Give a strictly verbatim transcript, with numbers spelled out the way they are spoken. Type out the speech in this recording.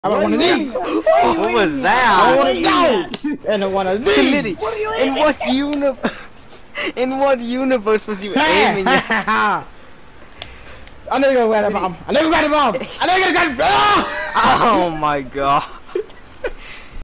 I want one of these. What was that? I want one of those. And one of these. What in what universe? In what universe was you aiming at? I never go grab a bomb. I never grab a bomb. I never grab a bomb. Oh my god.